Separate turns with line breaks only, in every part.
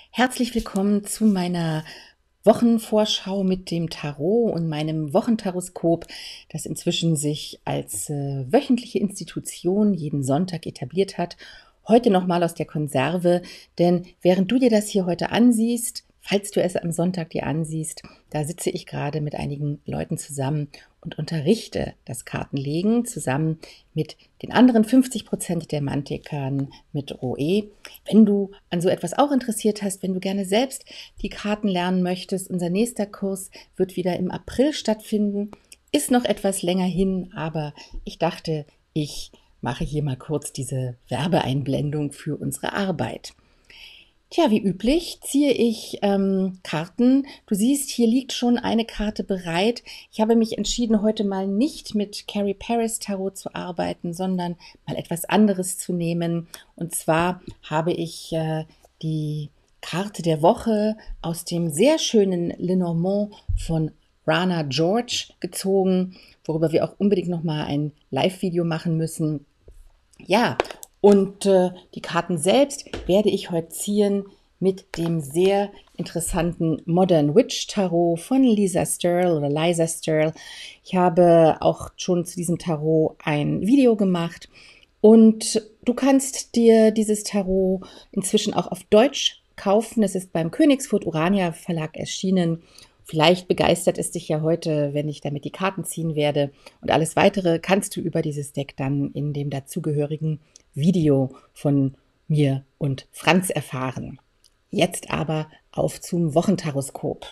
Herzlich willkommen zu meiner Wochenvorschau mit dem Tarot und meinem Wochentaroskop, das inzwischen sich als wöchentliche Institution jeden Sonntag etabliert hat. Heute nochmal aus der Konserve, denn während du dir das hier heute ansiehst, falls du es am Sonntag dir ansiehst, da sitze ich gerade mit einigen Leuten zusammen und unterrichte das Kartenlegen zusammen mit den anderen 50% der Mantikern mit Roe. Wenn du an so etwas auch interessiert hast, wenn du gerne selbst die Karten lernen möchtest, unser nächster Kurs wird wieder im April stattfinden. Ist noch etwas länger hin, aber ich dachte, ich mache hier mal kurz diese Werbeeinblendung für unsere Arbeit. Tja, wie üblich ziehe ich Karten. Du siehst, hier liegt schon eine Karte bereit. Ich habe mich entschieden, heute mal nicht mit Carrie Paris Tarot zu arbeiten, sondern mal etwas anderes zu nehmen. Und zwar habe ich die Karte der Woche aus dem sehr schönen Lenormand von Rana George gezogen, worüber wir auch unbedingt nochmal ein Live-Video machen müssen. Ja, und die Karten selbst werde ich heute ziehen mit dem sehr interessanten Modern Witch Tarot von Lisa Sterle oder Liza Sterle. Ich habe auch schon zu diesem Tarot ein Video gemacht und du kannst dir dieses Tarot inzwischen auch auf Deutsch kaufen. Es ist beim Königsfurt Urania Verlag erschienen. Vielleicht begeistert es dich ja heute, wenn ich damit die Karten ziehen werde. Und alles Weitere kannst du über dieses Deck dann in dem dazugehörigen Video von mir und Franz erfahren. Jetzt aber auf zum Wochentaroskop.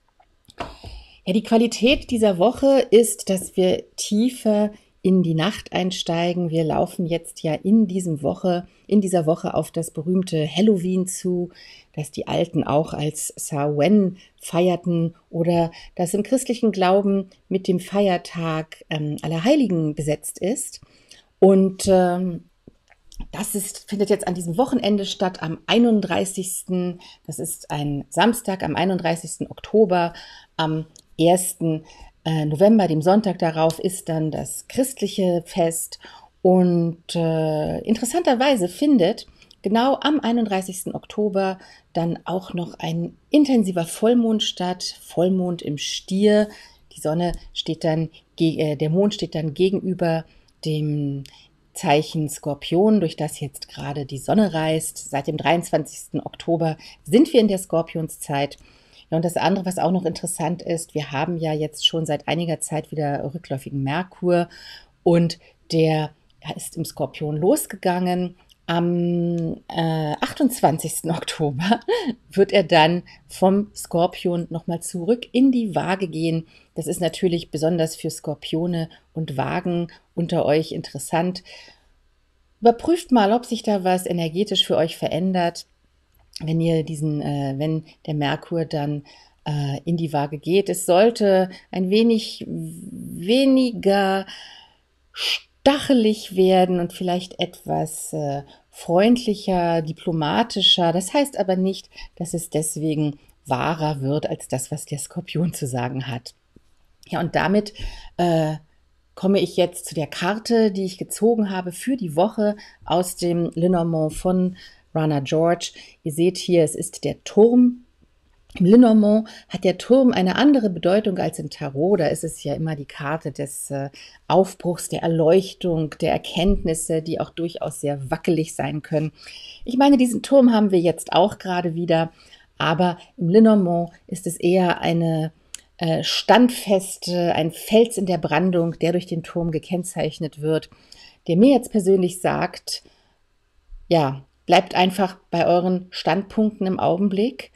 Ja, die Qualität dieser Woche ist, dass wir tiefer in die Nacht einsteigen. Wir laufen jetzt ja in dieser Woche auf das berühmte Halloween zu, das die Alten auch als Samhain feierten oder das im christlichen Glauben mit dem Feiertag Allerheiligen besetzt ist. Und findet jetzt an diesem Wochenende statt, am 31. Das ist ein Samstag, am 31. Oktober, am 1. November, dem Sonntag darauf, ist dann das christliche Fest. Und interessanterweise findet genau am 31. Oktober dann auch noch ein intensiver Vollmond statt. Vollmond im Stier. Der Mond steht dann gegenüber dem Zeichen Skorpion, durch das jetzt gerade die Sonne reist. Seit dem 23. Oktober sind wir in der Skorpionszeit. Ja, und das andere, was auch noch interessant ist, wir haben ja jetzt schon seit einiger Zeit wieder rückläufigen Merkur und der ist im Skorpion losgegangen. Am 28. Oktober wird er dann vom Skorpion nochmal zurück in die Waage gehen. Das ist natürlich besonders für Skorpione und Waagen unter euch interessant. Überprüft mal, ob sich da was energetisch für euch verändert, wenn der Merkur dann in die Waage geht. Es sollte ein wenig weniger stachelig werden und vielleicht etwas freundlicher, diplomatischer. Das heißt aber nicht, dass es deswegen wahrer wird als das, was der Skorpion zu sagen hat. Ja, und damit komme ich jetzt zu der Karte, die ich gezogen habe für die Woche aus dem Lenormand von Rana George. Ihr seht hier, es ist der Turm. Im Lenormand hat der Turm eine andere Bedeutung als im Tarot. Da ist es ja immer die Karte des Aufbruchs, der Erleuchtung, der Erkenntnisse, die auch durchaus sehr wackelig sein können. Ich meine, diesen Turm haben wir jetzt auch gerade wieder, aber im Lenormand ist es eher eine standfeste, ein Fels in der Brandung, der durch den Turm gekennzeichnet wird, der mir jetzt persönlich sagt, ja, bleibt einfach bei euren Standpunkten im Augenblick.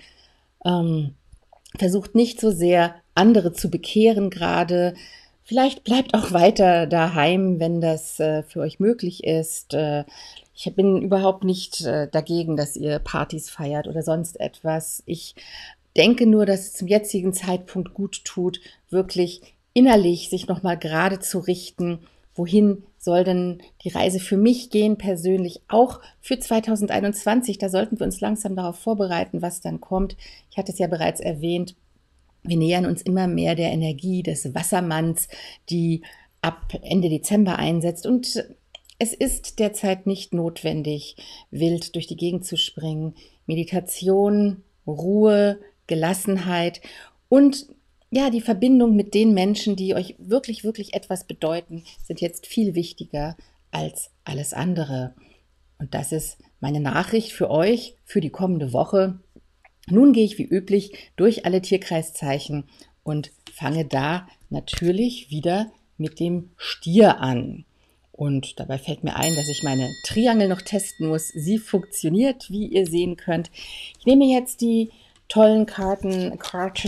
Versucht nicht so sehr, andere zu bekehren gerade. Vielleicht bleibt auch weiter daheim, wenn das für euch möglich ist. Ich bin überhaupt nicht dagegen, dass ihr Partys feiert oder sonst etwas. Ich denke nur, dass es zum jetzigen Zeitpunkt gut tut, wirklich innerlich sich nochmal gerade zu richten. Wohin soll denn die Reise für mich gehen, persönlich, auch für 2021? Da sollten wir uns langsam darauf vorbereiten, was dann kommt. Ich hatte es ja bereits erwähnt, wir nähern uns immer mehr der Energie des Wassermanns, die ab Ende Dezember einsetzt. Und es ist derzeit nicht notwendig, wild durch die Gegend zu springen. Meditation Ruhe, Gelassenheit und ja, die Verbindung mit den Menschen, die euch wirklich, wirklich etwas bedeuten, sind jetzt viel wichtiger als alles andere. Und das ist meine Nachricht für euch für die kommende Woche. Nun gehe ich wie üblich durch alle Tierkreiszeichen und fange da natürlich wieder mit dem Stier an. Und dabei fällt mir ein, dass ich meine Triangel noch testen muss. Sie funktioniert, wie ihr sehen könnt. Ich nehme jetzt die tollen Karten.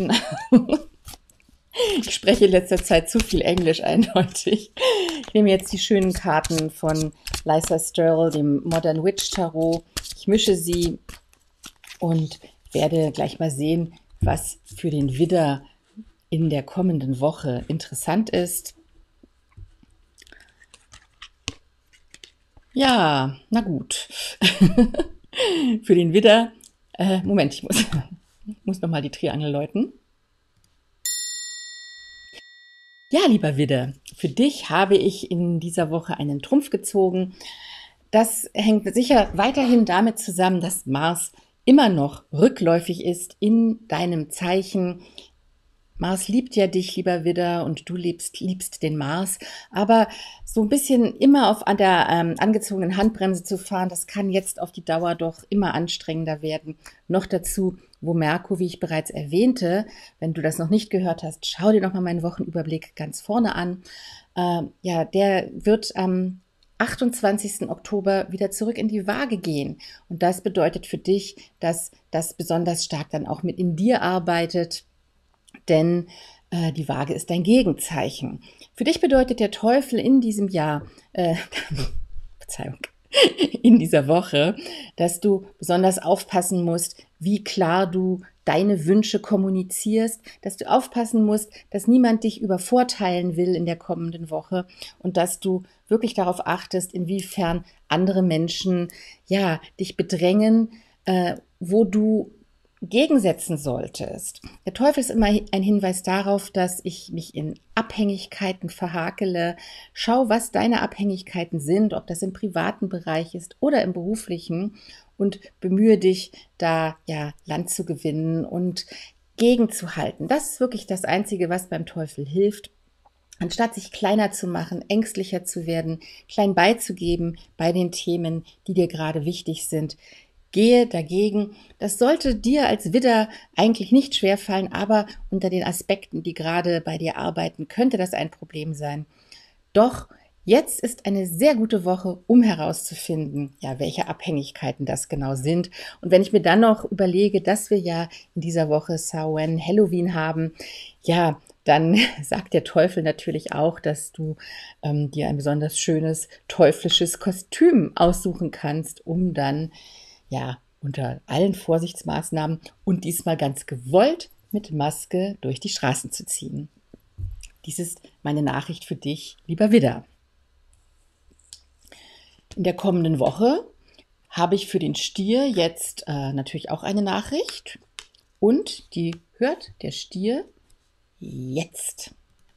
Ich spreche in letzter Zeit zu viel Englisch eindeutig. Ich nehme jetzt die schönen Karten von Lysa Sterle, dem Modern Witch Tarot. Ich mische sie und werde gleich mal sehen, was für den Widder in der kommenden Woche interessant ist. Ja, na gut. Für den Widder, Moment, ich muss noch mal die Triangel läuten. Ja, lieber Widder, für dich habe ich in dieser Woche einen Trumpf gezogen. Das hängt sicher weiterhin damit zusammen, dass Mars immer noch rückläufig ist in deinem Zeichen. Mars liebt ja dich, lieber Widder, und du liebst den Mars. Aber so ein bisschen immer an der angezogenen Handbremse zu fahren, das kann jetzt auf die Dauer doch immer anstrengender werden. Noch dazu, wo Merkur, wie ich bereits erwähnte, wenn du das noch nicht gehört hast, schau dir noch mal meinen Wochenüberblick ganz vorne an. Ja, der wird am 28. Oktober wieder zurück in die Waage gehen. Und das bedeutet für dich, dass das besonders stark dann auch mit in dir arbeitet, denn die Waage ist dein Gegenzeichen. Für dich bedeutet der Teufel in diesem Jahr, Verzeihung, in dieser Woche, dass du besonders aufpassen musst, wie klar du deine Wünsche kommunizierst, dass du aufpassen musst, dass niemand dich übervorteilen will in der kommenden Woche und dass du wirklich darauf achtest, inwiefern andere Menschen ja dich bedrängen, wo du gegensetzen solltest. Der Teufel ist immer ein Hinweis darauf, dass ich mich in Abhängigkeiten verhakele. Schau, was deine Abhängigkeiten sind, ob das im privaten Bereich ist oder im beruflichen, und bemühe dich, da ja Land zu gewinnen und gegenzuhalten. Das ist wirklich das Einzige, was beim Teufel hilft. Anstatt sich kleiner zu machen, ängstlicher zu werden, klein beizugeben bei den Themen, die dir gerade wichtig sind, gehe dagegen. Das sollte dir als Widder eigentlich nicht schwerfallen, aber unter den Aspekten, die gerade bei dir arbeiten, könnte das ein Problem sein. Doch jetzt ist eine sehr gute Woche, um herauszufinden, ja, welche Abhängigkeiten das genau sind. Und wenn ich mir dann noch überlege, dass wir ja in dieser Woche Samhain, Halloween haben, ja, dann sagt der Teufel natürlich auch, dass du dir ein besonders schönes teuflisches Kostüm aussuchen kannst, um dann ja, unter allen Vorsichtsmaßnahmen und diesmal ganz gewollt mit Maske durch die Straßen zu ziehen. Dies ist meine Nachricht für dich, lieber Widder. In der kommenden Woche habe ich für den Stier jetzt natürlich auch eine Nachricht, und die hört der Stier jetzt.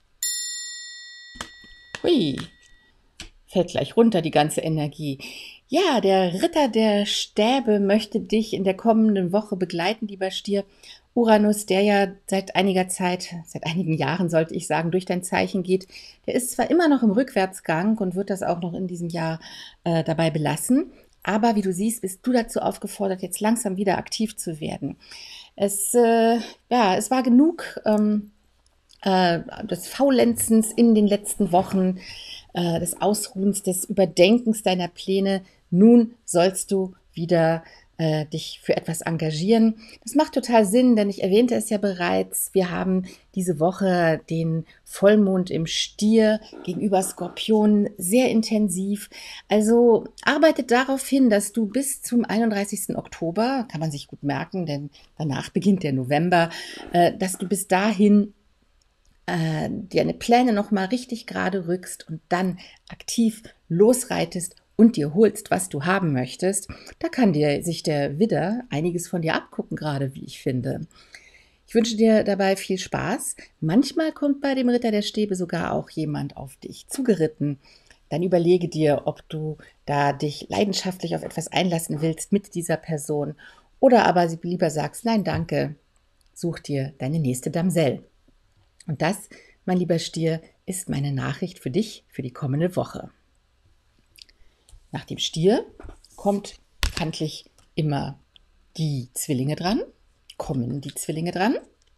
Hui, fällt gleich runter die ganze Energie. Ja, der Ritter der Stäbe möchte dich in der kommenden Woche begleiten, lieber Stier. Uranus, der ja seit einiger Zeit, seit einigen Jahren sollte ich sagen, durch dein Zeichen geht, der ist zwar immer noch im Rückwärtsgang und wird das auch noch in diesem Jahr dabei belassen, aber wie du siehst, bist du dazu aufgefordert, jetzt langsam wieder aktiv zu werden. Es war genug des Faulenzens in den letzten Wochen, des Ausruhens, des Überdenkens deiner Pläne. Nun sollst du wieder dich für etwas engagieren. Das macht total Sinn, denn ich erwähnte es ja bereits. Wir haben diese Woche den Vollmond im Stier gegenüber Skorpion sehr intensiv. Also arbeitet darauf hin, dass du bis zum 31. Oktober, kann man sich gut merken, denn danach beginnt der November, dass du bis dahin deine Pläne nochmal richtig gerade rückst und dann aktiv losreitest und dir holst, was du haben möchtest. Da kann sich der Widder einiges von dir abgucken, gerade wie ich finde. Ich wünsche dir dabei viel Spaß. Manchmal kommt bei dem Ritter der Stäbe sogar auch jemand auf dich zugeritten. Dann überlege dir, ob du da dich leidenschaftlich auf etwas einlassen willst mit dieser Person Oder aber lieber sagst, nein, danke, such dir deine nächste Damsel. Und das, mein lieber Stier, ist meine Nachricht für dich für die kommende Woche. Nach dem Stier kommt bekanntlich immer die Zwillinge dran, kommen die Zwillinge dran.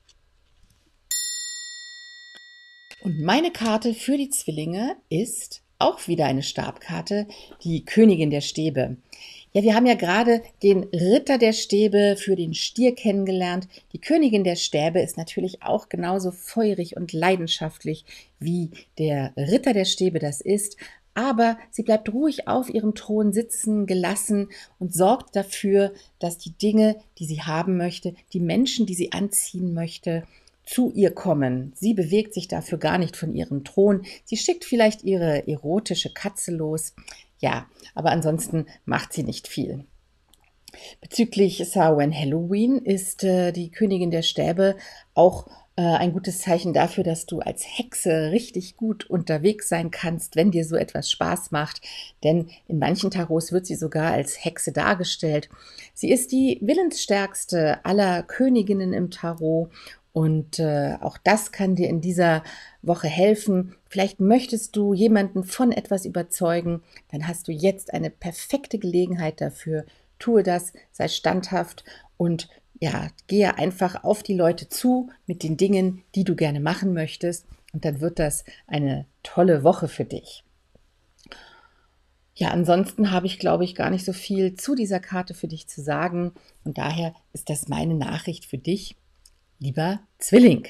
Und meine Karte für die Zwillinge ist auch wieder eine Stabkarte, die Königin der Stäbe. Ja, wir haben ja gerade den Ritter der Stäbe für den Stier kennengelernt. Die Königin der Stäbe ist natürlich auch genauso feurig und leidenschaftlich, wie der Ritter der Stäbe das ist. Aber sie bleibt ruhig auf ihrem Thron sitzen, gelassen und sorgt dafür, dass die Dinge, die sie haben möchte, die Menschen, die sie anziehen möchte, zu ihr kommen. Sie bewegt sich dafür gar nicht von ihrem Thron. Sie schickt vielleicht ihre erotische Katze los. Ja, aber ansonsten macht sie nicht viel. Bezüglich Samhain Halloween ist die Königin der Stäbe auch ein gutes Zeichen dafür, dass du als Hexe richtig gut unterwegs sein kannst, wenn dir so etwas Spaß macht. Denn in manchen Tarots wird sie sogar als Hexe dargestellt. Sie ist die willensstärkste aller Königinnen im Tarot. Und auch das kann dir in dieser Woche helfen. Vielleicht möchtest du jemanden von etwas überzeugen, dann hast du jetzt eine perfekte Gelegenheit dafür. Tue das, sei standhaft und ja, gehe einfach auf die Leute zu mit den Dingen, die du gerne machen möchtest. Und dann wird das eine tolle Woche für dich. Ja, ansonsten habe ich, glaube ich, gar nicht so viel zu dieser Karte für dich zu sagen. Und daher ist das meine Nachricht für dich, lieber Zwilling.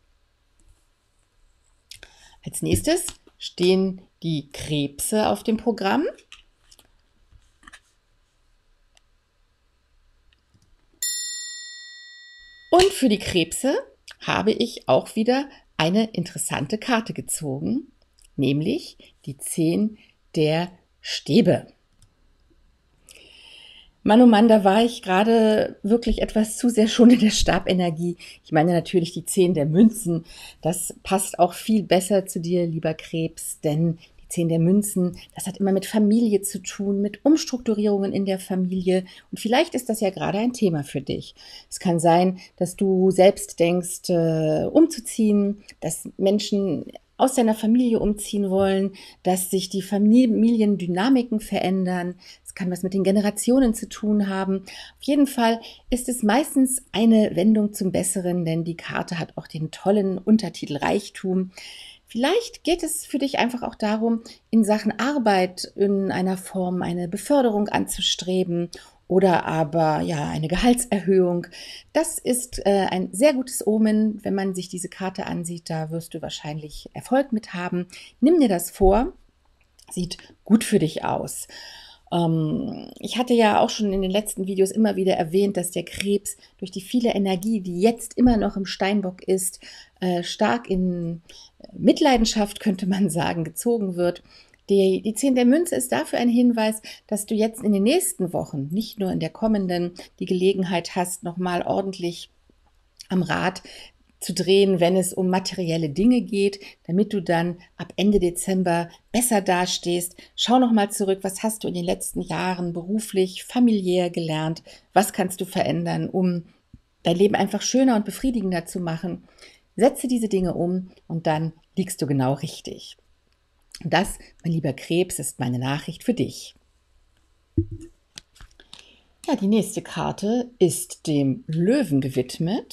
Als nächstes stehen die Krebse auf dem Programm. Und für die Krebse habe ich auch wieder eine interessante Karte gezogen, nämlich die 10 der Stäbe. Mann, oh Mann, da war ich gerade wirklich etwas zu sehr schon in der Stabenergie. Ich meine natürlich die 10 der Münzen. Das passt auch viel besser zu dir, lieber Krebs, denn die 10 der Münzen, das hat immer mit Familie zu tun, mit Umstrukturierungen in der Familie. Und vielleicht ist das ja gerade ein Thema für dich. Es kann sein, dass du selbst denkst, umzuziehen, dass Menschen aus deiner Familie umziehen wollen, dass sich die Familiendynamiken verändern. Es kann was mit den Generationen zu tun haben. Auf jeden Fall ist es meistens eine Wendung zum Besseren, denn die Karte hat auch den tollen Untertitel Reichtum. Vielleicht geht es für dich einfach auch darum, in Sachen Arbeit in einer Form eine Beförderung anzustreben oder aber ja eine Gehaltserhöhung. Das ist ein sehr gutes Omen, wenn man sich diese Karte ansieht. Da wirst du wahrscheinlich Erfolg mit haben. Nimm dir das vor, sieht gut für dich aus. Ich hatte ja auch schon in den letzten Videos immer wieder erwähnt, dass der Krebs durch die viele Energie, die jetzt immer noch im Steinbock ist, stark in Mitleidenschaft, könnte man sagen, gezogen wird. Die 10 der Münze ist dafür ein Hinweis, dass du jetzt in den nächsten Wochen, nicht nur in der kommenden, die Gelegenheit hast, nochmal ordentlich am Rad zu drehen, wenn es um materielle Dinge geht, damit du dann ab Ende Dezember besser dastehst. Schau nochmal zurück, was hast du in den letzten Jahren beruflich, familiär gelernt, was kannst du verändern, um dein Leben einfach schöner und befriedigender zu machen. Setze diese Dinge um und dann liegst du genau richtig. Das, mein lieber Krebs, ist meine Nachricht für dich. Ja, die nächste Karte ist dem Löwen gewidmet.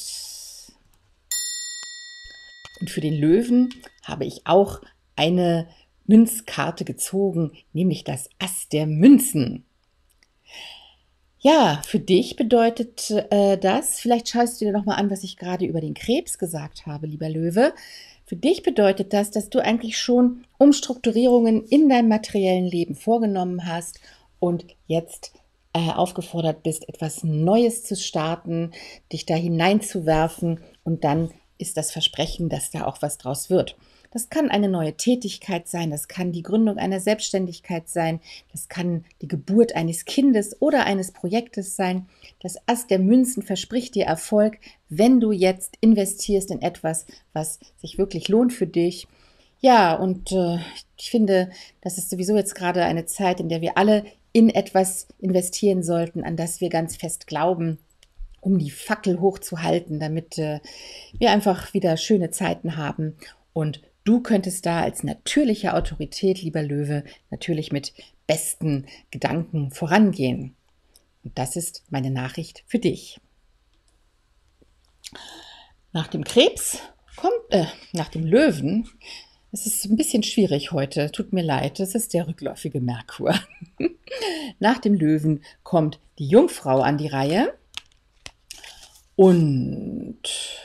Und für den Löwen habe ich auch eine Münzkarte gezogen, nämlich das Ass der Münzen. Ja, für dich bedeutet das, vielleicht schaust du dir noch mal an, was ich gerade über den Krebs gesagt habe, lieber Löwe. Für dich bedeutet das, dass du eigentlich schon Umstrukturierungen in deinem materiellen Leben vorgenommen hast und jetzt aufgefordert bist, etwas Neues zu starten, dich da hineinzuwerfen und dann ist das Versprechen, dass da auch was draus wird. Das kann eine neue Tätigkeit sein, das kann die Gründung einer Selbstständigkeit sein, das kann die Geburt eines Kindes oder eines Projektes sein. Das Ass der Münzen verspricht dir Erfolg, wenn du jetzt investierst in etwas, was sich wirklich lohnt für dich. Ja, und ich finde, das ist sowieso jetzt gerade eine Zeit, in der wir alle in etwas investieren sollten, an das wir ganz fest glauben. um die Fackel hochzuhalten, damit wir einfach wieder schöne Zeiten haben. Und du könntest da als natürliche Autorität, lieber Löwe, natürlich mit besten Gedanken vorangehen. Und das ist meine Nachricht für dich. Nach dem Krebs nach dem Löwen, es ist ein bisschen schwierig heute, tut mir leid, das ist der rückläufige Merkur. Nach dem Löwen kommt die Jungfrau an die Reihe und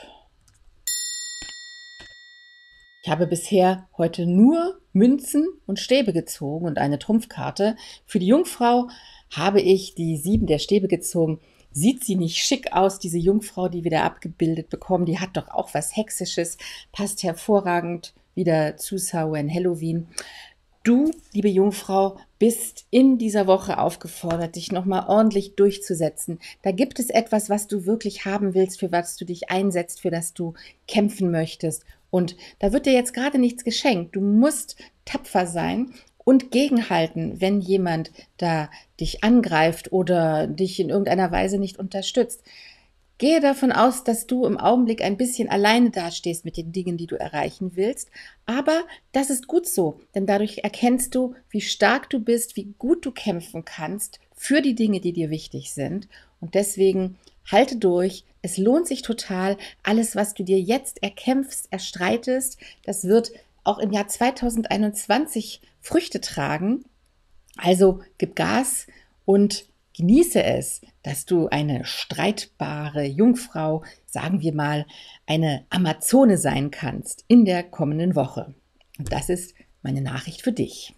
ich habe bisher heute nur Münzen und Stäbe gezogen und eine Trumpfkarte. Für die Jungfrau habe ich die 7 der Stäbe gezogen. Sieht sie nicht schick aus, diese Jungfrau, die wir da abgebildet bekommen? Die hat doch auch was Hexisches, passt hervorragend wieder zu Samhain, Halloween. Du, liebe Jungfrau, bist in dieser Woche aufgefordert, dich nochmal ordentlich durchzusetzen. Da gibt es etwas, was du wirklich haben willst, für was du dich einsetzt, für das du kämpfen möchtest. Und da wird dir jetzt gerade nichts geschenkt. Du musst tapfer sein und gegenhalten, wenn jemand da dich angreift oder dich in irgendeiner Weise nicht unterstützt. Gehe davon aus, dass du im Augenblick ein bisschen alleine dastehst mit den Dingen, die du erreichen willst. Aber das ist gut so, denn dadurch erkennst du, wie stark du bist, wie gut du kämpfen kannst für die Dinge, die dir wichtig sind. Und deswegen halte durch. Es lohnt sich total. Alles, was du dir jetzt erkämpfst, erstreitest, das wird auch im Jahr 2021 Früchte tragen. Also gib Gas und genieße es, dass du eine streitbare Jungfrau, sagen wir mal, eine Amazone sein kannst in der kommenden Woche. Und das ist meine Nachricht für dich.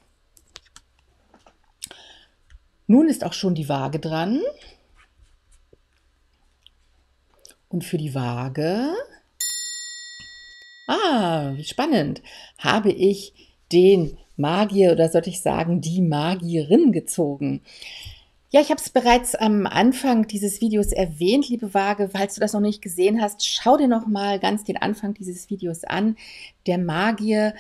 Nun ist auch schon die Waage dran. Und für die Waage, wie spannend, habe ich den Magier oder sollte ich sagen, die Magierin gezogen. Ja, ich habe es bereits am Anfang dieses Videos erwähnt, liebe Waage. Falls du das noch nicht gesehen hast, schau dir noch mal ganz den Anfang dieses Videos an. Der Magier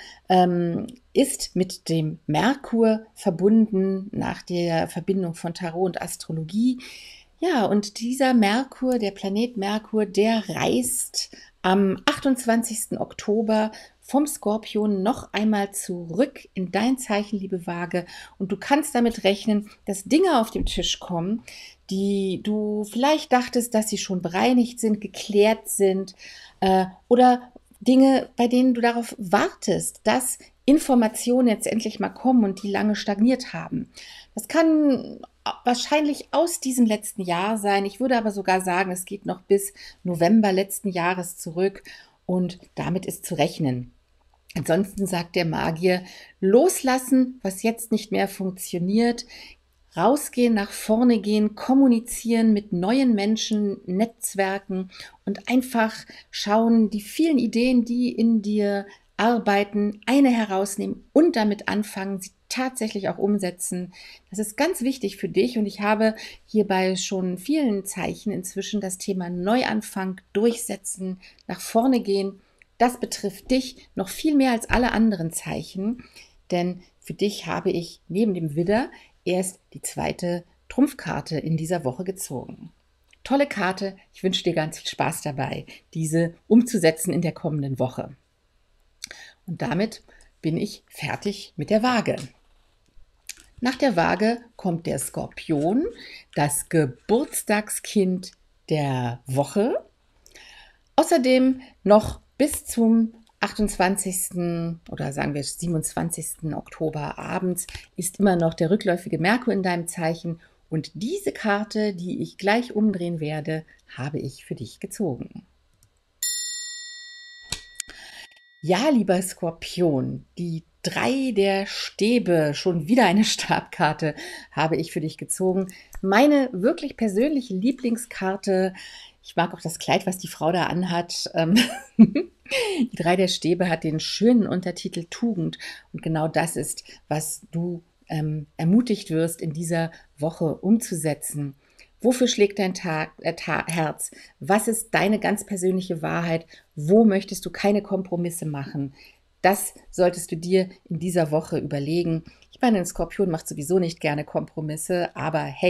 ist mit dem Merkur verbunden nach der Verbindung von Tarot und Astrologie. Ja, und dieser Merkur, der Planet Merkur, der reist am 28. Oktober vom Skorpion noch einmal zurück in dein Zeichen, liebe Waage. Und du kannst damit rechnen, dass Dinge auf den Tisch kommen, die du vielleicht dachtest, dass sie schon bereinigt sind, geklärt sind, oder Dinge, bei denen du darauf wartest, dass Informationen jetzt endlich mal kommen und die lange stagniert haben. Das kann wahrscheinlich aus diesem letzten Jahr sein. Ich würde aber sogar sagen, es geht noch bis November letzten Jahres zurück und damit ist zu rechnen. Ansonsten sagt der Magier, loslassen, was jetzt nicht mehr funktioniert, rausgehen, nach vorne gehen, kommunizieren mit neuen Menschen, Netzwerken und einfach schauen, die vielen Ideen, die in dir arbeiten, eine herausnehmen und damit anfangen, sie tatsächlich auch umsetzen. Das ist ganz wichtig für dich und ich habe hierbei schon vielen Zeichen inzwischen das Thema Neuanfang, durchsetzen, nach vorne gehen. Das betrifft dich noch viel mehr als alle anderen Zeichen, denn für dich habe ich neben dem Widder erst die 2. Trumpfkarte in dieser Woche gezogen. Tolle Karte, ich wünsche dir ganz viel Spaß dabei, diese umzusetzen in der kommenden Woche. Und damit bin ich fertig mit der Waage. Nach der Waage kommt der Skorpion, das Geburtstagskind der Woche. Außerdem noch bis zum 28. oder sagen wir 27. Oktober abends ist immer noch der rückläufige Merkur in deinem Zeichen und diese Karte, die ich gleich umdrehen werde, habe ich für dich gezogen. Ja, lieber Skorpion, die 3 der Stäbe, schon wieder eine Stabkarte, habe ich für dich gezogen. Meine wirklich persönliche Lieblingskarte. Ich mag auch das Kleid, was die Frau da anhat. Die 3 der Stäbe hat den schönen Untertitel Tugend. Und genau das ist, was du ermutigt wirst, in dieser Woche umzusetzen. Wofür schlägt dein Herz? Was ist deine ganz persönliche Wahrheit? Wo möchtest du keine Kompromisse machen? Das solltest du dir in dieser Woche überlegen. Ich meine, ein Skorpion macht sowieso nicht gerne Kompromisse, aber hey,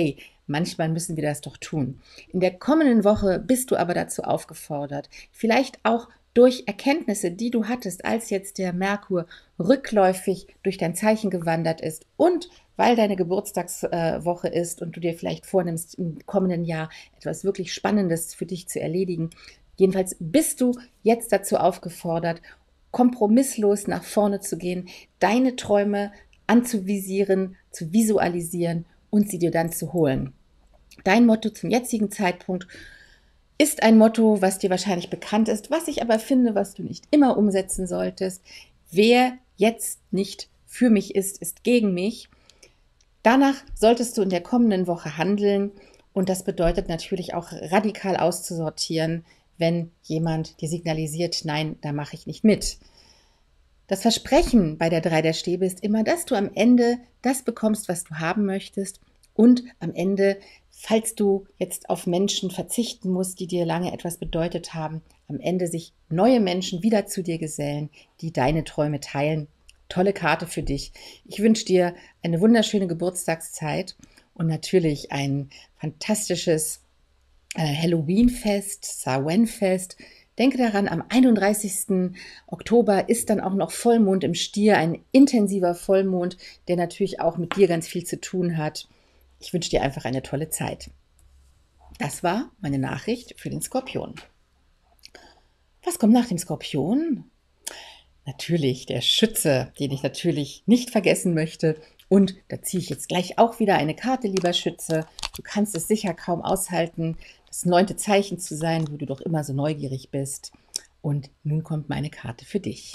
manchmal müssen wir das doch tun. In der kommenden Woche bist du aber dazu aufgefordert, vielleicht auch durch Erkenntnisse, die du hattest, als jetzt der Merkur rückläufig durch dein Zeichen gewandert ist und weil deine Geburtstagswoche ist und du dir vielleicht vornimmst, im kommenden Jahr etwas wirklich Spannendes für dich zu erledigen. Jedenfalls bist du jetzt dazu aufgefordert, kompromisslos nach vorne zu gehen, deine Träume anzuvisieren, zu visualisieren und sie dir dann zu holen. Dein Motto zum jetzigen Zeitpunkt ist ein Motto, was dir wahrscheinlich bekannt ist, was ich aber finde, was du nicht immer umsetzen solltest. Wer jetzt nicht für mich ist, ist gegen mich. Danach solltest du in der kommenden Woche handeln und das bedeutet natürlich auch radikal auszusortieren, wenn jemand dir signalisiert, nein, da mache ich nicht mit. Das Versprechen bei der 3 der Stäbe ist immer, dass du am Ende das bekommst, was du haben möchtest und am Ende, falls du jetzt auf Menschen verzichten musst, die dir lange etwas bedeutet haben, am Ende sich neue Menschen wieder zu dir gesellen, die deine Träume teilen. Tolle Karte für dich. Ich wünsche dir eine wunderschöne Geburtstagszeit und natürlich ein fantastisches Halloween-Fest, Samhain-Fest. Denke daran, am 31. Oktober ist dann auch noch Vollmond im Stier, ein intensiver Vollmond, der natürlich auch mit dir ganz viel zu tun hat. Ich wünsche dir einfach eine tolle Zeit. Das war meine Nachricht für den Skorpion. Was kommt nach dem Skorpion? Natürlich der Schütze, den ich natürlich nicht vergessen möchte. Und da ziehe ich jetzt gleich auch wieder eine Karte, lieber Schütze. Du kannst es sicher kaum aushalten, das 9. Zeichen zu sein, wo du doch immer so neugierig bist. Und nun kommt meine Karte für dich.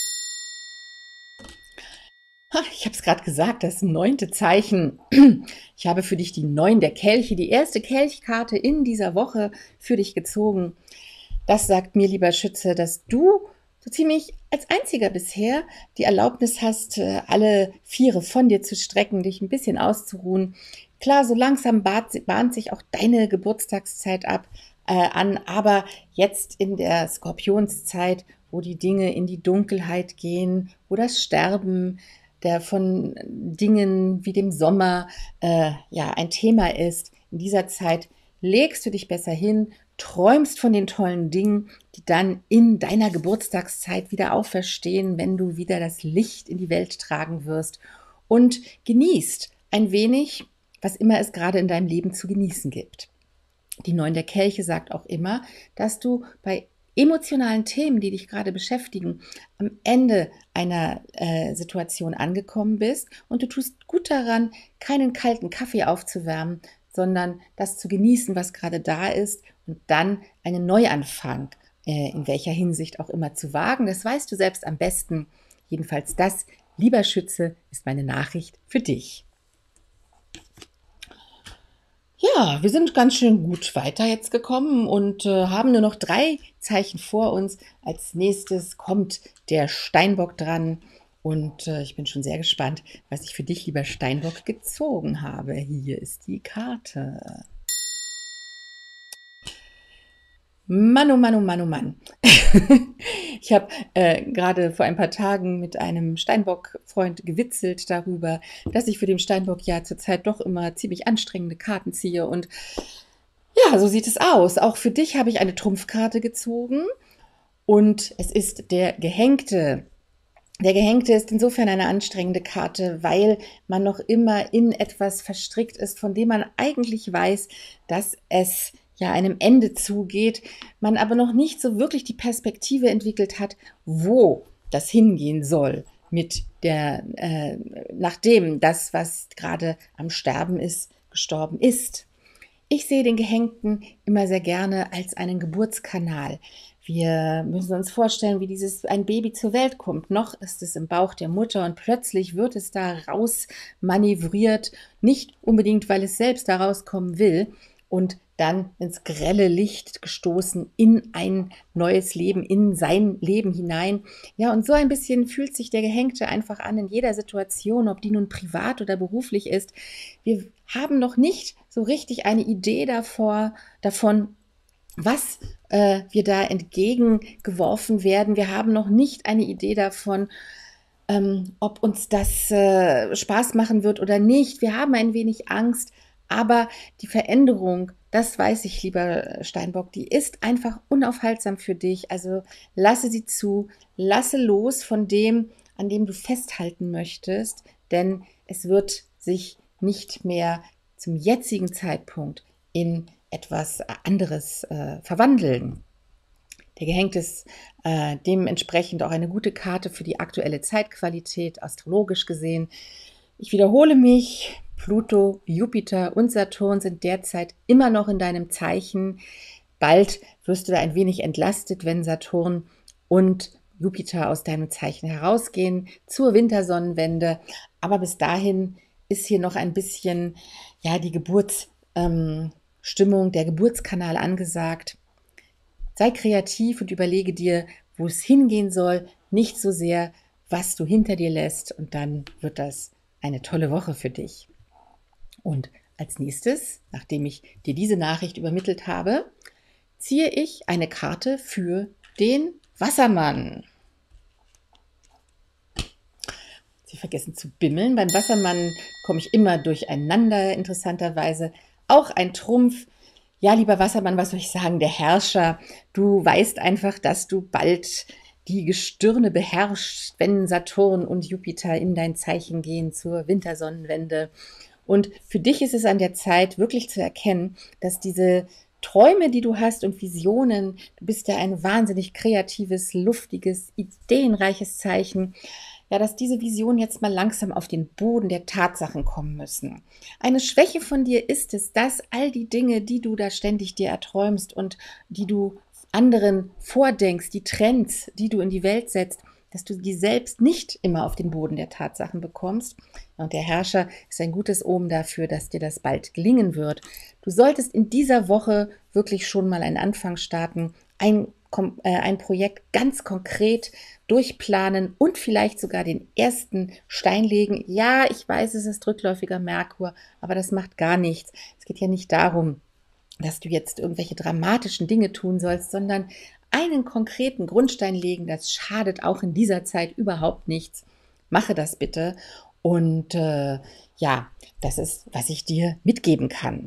Ich habe es gerade gesagt, das 9. Zeichen. Ich habe für dich die 9 der Kelche, die erste Kelchkarte in dieser Woche für dich gezogen. Das sagt mir, lieber Schütze, dass du so ziemlich als einziger bisher die Erlaubnis hast, alle Viere von dir zu strecken, dich ein bisschen auszuruhen. Klar, so langsam bahnt sich auch deine Geburtstagszeit an, aber jetzt in der Skorpionszeit, wo die Dinge in die Dunkelheit gehen, wo das Sterben von Dingen wie dem Sommer ein Thema ist, in dieser Zeit legst du dich besser hin, träumst von den tollen Dingen, die dann in deiner Geburtstagszeit wieder auferstehen, wenn du wieder das Licht in die Welt tragen wirst und genießt ein wenig, was immer es gerade in deinem Leben zu genießen gibt. Die 9 der Kelche sagt auch immer, dass du bei emotionalen Themen, die dich gerade beschäftigen, am Ende einer Situation angekommen bist und du tust gut daran, keinen kalten Kaffee aufzuwärmen, sondern das zu genießen, was gerade da ist und dann einen Neuanfang, in welcher Hinsicht auch immer, zu wagen. Das weißt du selbst am besten. Jedenfalls das, lieber Schütze, ist meine Nachricht für dich. Ja, wir sind ganz schön gut weiter jetzt gekommen und haben nur noch 3 Zeichen vor uns. Als nächstes kommt der Steinbock dran. Und ich bin schon sehr gespannt, was ich für dich, lieber Steinbock, gezogen habe. Hier ist die Karte. Mann, oh Mann, oh Mann, oh Mann. Ich habe gerade vor ein paar Tagen mit einem Steinbock-Freund gewitzelt darüber, dass ich für den Steinbock ja zurzeit doch immer ziemlich anstrengende Karten ziehe. Und ja, so sieht es aus. Auch für dich habe ich eine Trumpfkarte gezogen. Und es ist der Gehängte. Der Gehängte ist insofern eine anstrengende Karte, weil man noch immer in etwas verstrickt ist, von dem man eigentlich weiß, dass es ja einem Ende zugeht, man aber noch nicht so wirklich die Perspektive entwickelt hat, wo das hingehen soll mit nachdem das, was gerade am Sterben ist, gestorben ist. Ich sehe den Gehängten immer sehr gerne als einen Geburtskanal. Wir müssen uns vorstellen, wie ein Baby zur Welt kommt. Noch ist es im Bauch der Mutter und plötzlich wird es da raus manövriert, nicht unbedingt, weil es selbst da rauskommen will und dann ins grelle Licht gestoßen in ein neues Leben, in sein Leben hinein. Ja, und so ein bisschen fühlt sich der Gehängte einfach an in jeder Situation, ob die nun privat oder beruflich ist. Wir haben noch nicht so richtig eine Idee davon, was wir da entgegengeworfen werden. Wir haben noch nicht eine Idee davon, ob uns das Spaß machen wird oder nicht. Wir haben ein wenig Angst, Aber die Veränderung, das weiß ich, lieber Steinbock, die ist einfach unaufhaltsam für dich. Also lasse sie zu, lasse los von dem, an dem du festhalten möchtest, denn es wird sich nicht mehr zum jetzigen Zeitpunkt in etwas anderes verwandeln. Der Gehängt ist dementsprechend auch eine gute Karte für die aktuelle Zeitqualität, astrologisch gesehen. Ich wiederhole mich, Pluto, Jupiter und Saturn sind derzeit immer noch in deinem Zeichen. Bald wirst du da ein wenig entlastet, wenn Saturn und Jupiter aus deinem Zeichen herausgehen zur Wintersonnenwende. Aber bis dahin ist hier noch ein bisschen die Geburtsstimmung, der Geburtskanal angesagt. Sei kreativ und überlege dir, wo es hingehen soll, nicht so sehr, was du hinter dir lässt, und dann wird das eine tolle Woche für dich. Und als nächstes, nachdem ich dir diese Nachricht übermittelt habe, ziehe ich eine Karte für den Wassermann. Sie vergessen zu bimmeln. Beim Wassermann komme ich immer durcheinander, interessanterweise. Auch ein Trumpf. Ja, lieber Wassermann, was soll ich sagen, der Herrscher. Du weißt einfach, dass du bald die Gestirne beherrschst, wenn Saturn und Jupiter in dein Zeichen gehen zur Wintersonnenwende. Und für dich ist es an der Zeit, wirklich zu erkennen, dass diese Träume, die du hast und Visionen, du bist ja ein wahnsinnig kreatives, luftiges, ideenreiches Zeichen, ja, dass diese Visionen jetzt mal langsam auf den Boden der Tatsachen kommen müssen. Eine Schwäche von dir ist es, dass all die Dinge, die du da ständig dir erträumst und die du anderen vordenkst, die Trends, die du in die Welt setzt, dass du die selbst nicht immer auf den Boden der Tatsachen bekommst. Und der Herrscher ist ein gutes Omen dafür, dass dir das bald gelingen wird. Du solltest in dieser Woche wirklich schon mal einen Anfang starten, ein Projekt ganz konkret durchplanen und vielleicht sogar den ersten Stein legen. Ja, ich weiß, es ist rückläufiger Merkur, aber das macht gar nichts. Es geht ja nicht darum, dass du jetzt irgendwelche dramatischen Dinge tun sollst, sondern einen konkreten Grundstein legen. Das schadet auch in dieser Zeit überhaupt nichts. Mache das bitte. Und das ist, was ich dir mitgeben kann.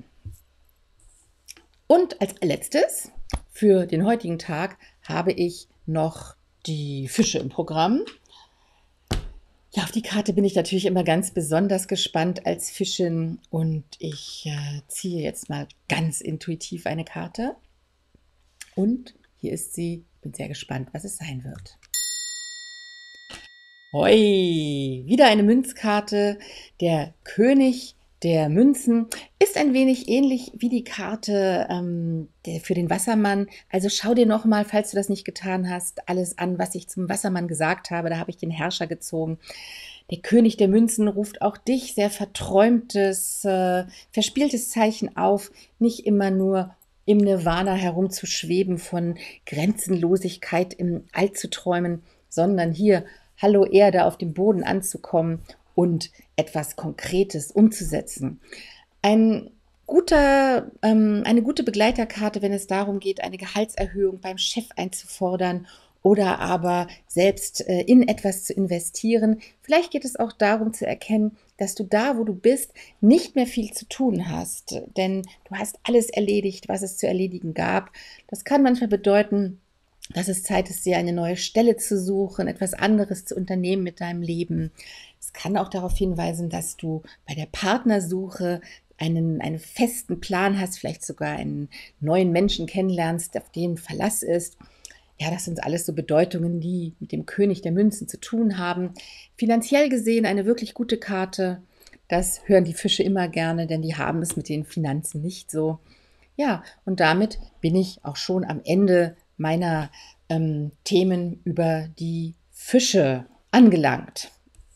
Und als letztes für den heutigen Tag habe ich noch die Fische im Programm. Ja, auf die Karte bin ich natürlich immer ganz besonders gespannt als Fischin, und ich ziehe jetzt mal ganz intuitiv eine Karte. Und hier ist sie. Bin sehr gespannt, was es sein wird. Hoi, wieder eine Münzkarte. Der König der Münzen ist ein wenig ähnlich wie die Karte für den Wassermann. Also schau dir nochmal, falls du das nicht getan hast, alles an, was ich zum Wassermann gesagt habe. Da habe ich den Herrscher gezogen. Der König der Münzen ruft auch dich, sehr verträumtes, verspieltes Zeichen auf, nicht immer nur im Nirvana herumzuschweben, von Grenzenlosigkeit im All zu träumen, sondern hier, Hallo Erde, auf dem Boden anzukommen und etwas Konkretes umzusetzen. Eine gute Begleiterkarte, wenn es darum geht, eine Gehaltserhöhung beim Chef einzufordern oder aber selbst in etwas zu investieren. Vielleicht geht es auch darum zu erkennen, dass du da, wo du bist, nicht mehr viel zu tun hast, denn du hast alles erledigt, was es zu erledigen gab. Das kann manchmal bedeuten, dass es Zeit ist, dir eine neue Stelle zu suchen, etwas anderes zu unternehmen mit deinem Leben. Es kann auch darauf hinweisen, dass du bei der Partnersuche einen festen Plan hast, vielleicht sogar einen neuen Menschen kennenlernst, auf den Verlass ist. Ja, das sind alles so Bedeutungen, die mit dem König der Münzen zu tun haben. Finanziell gesehen eine wirklich gute Karte. Das hören die Fische immer gerne, denn die haben es mit den Finanzen nicht so. Ja, und damit bin ich auch schon am Ende meiner Themen über die Fische angelangt.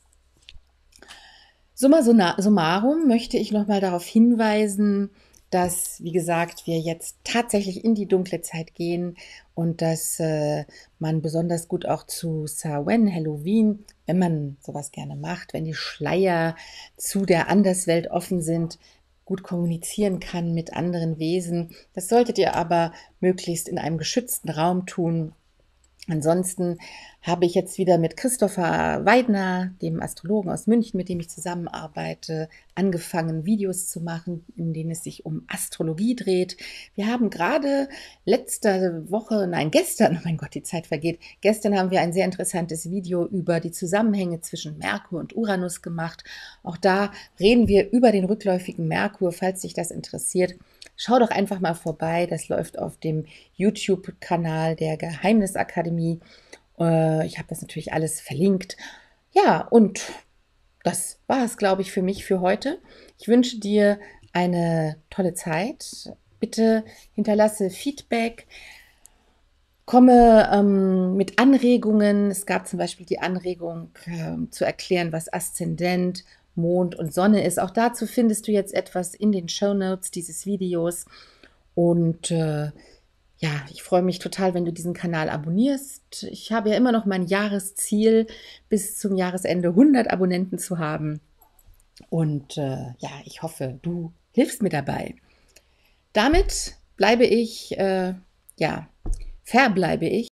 Summa summarum möchte ich nochmal darauf hinweisen, dass, wie gesagt, wir jetzt tatsächlich in die dunkle Zeit gehen und dass man besonders gut auch zu Samhain, Halloween, wenn man sowas gerne macht, wenn die Schleier zu der Anderswelt offen sind, gut kommunizieren kann mit anderen Wesen. Das solltet ihr aber möglichst in einem geschützten Raum tun. Ansonsten habe ich jetzt wieder mit Christopher Weidner, dem Astrologen aus München, mit dem ich zusammenarbeite, angefangen, Videos zu machen, in denen es sich um Astrologie dreht. Wir haben gerade gestern, oh mein Gott, die Zeit vergeht, gestern haben wir ein sehr interessantes Video über die Zusammenhänge zwischen Merkur und Uranus gemacht. Auch da reden wir über den rückläufigen Merkur, falls dich das interessiert. Schau doch einfach mal vorbei, das läuft auf dem YouTube-Kanal der Geheimnisakademie. Ich habe das natürlich alles verlinkt. Ja, und das war es, glaube ich, für mich für heute. Ich wünsche dir eine tolle Zeit. Bitte hinterlasse Feedback, komme mit Anregungen. Es gab zum Beispiel die Anregung zu erklären, was Aszendent, Mond und Sonne ist. Auch dazu findest du jetzt etwas in den Shownotes dieses Videos. Und ja, ich freue mich total, wenn du diesen Kanal abonnierst. Ich habe ja immer noch mein Jahresziel, bis zum Jahresende 100 Abonnenten zu haben. Und ja, ich hoffe, du hilfst mir dabei. Damit verbleibe ich